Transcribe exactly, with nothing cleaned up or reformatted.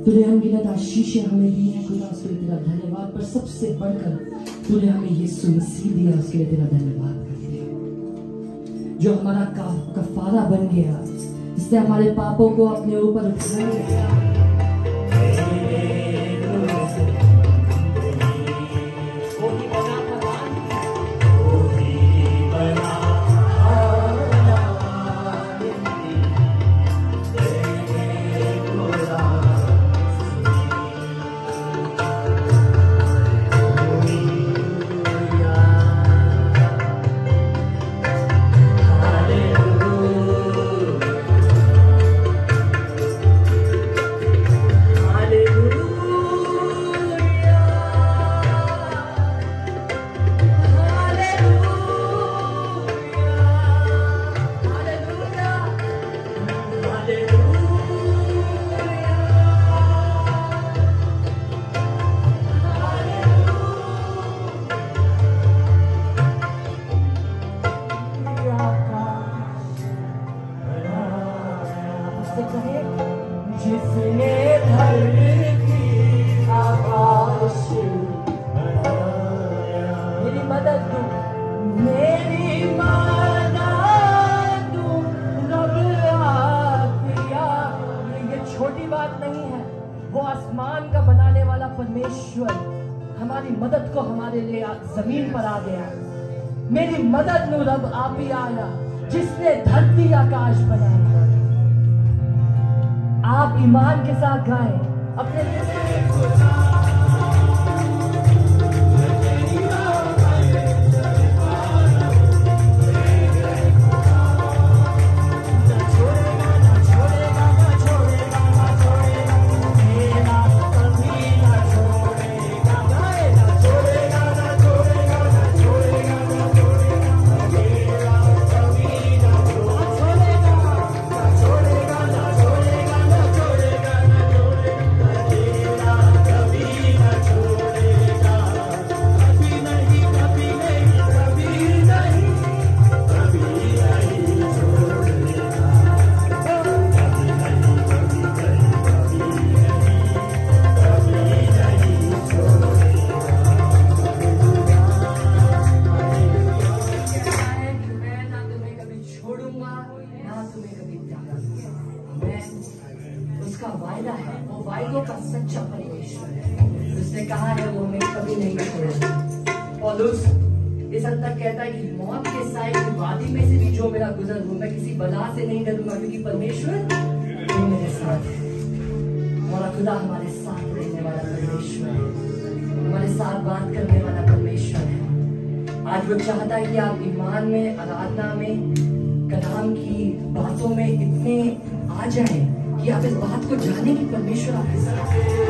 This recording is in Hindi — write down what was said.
तूने अनगिनत आशीषें हमें दी हैं खुदा, उसके लिए तेरा धन्यवाद। पर सबसे बढ़कर तूने हमें यीशु मसीह दिया, उसके लिए तेरा धन्यवाद करते हैं, जो हमारा का, कफारा बन गया, इससे हमारे पापों को अपने ऊपर उठाया गया। जिसने धरती आकाश मेरी मदद तू मेरी मदद तू रब आफिया। ये छोटी बात नहीं है, वो आसमान का बनाने वाला परमेश्वर हमारी मदद को हमारे लिए जमीन पर आ गया। मेरी मदद नु रब आफिया जिसने धरती आकाश बनाया। आप ईमान के साथ गाएं अपने वायदा है, वो वायदों का सच्चा परमेश्वर है। उसने कहा है वो हमें कभी नहीं छोड़ेगा। पौलुस इस हद तक कहता है कि मौत के साए की वादी में से भी जो मेरा गुजर हो, मैं किसी बला से नहीं डरूंगा, क्योंकि परमेश्वर वो मेरे साथ है। हमारा खुदा हमारे साथ रहने वाला परमेश्वर है, हमारे साथ बात करने वाला परमेश्वर है। आज वो चाहता है कि आप ईमान में, आराधना में, कलाम की बातों में इतने आ जाएं कि आप इस बात को जाने की परमेश्वर आपके साथ है।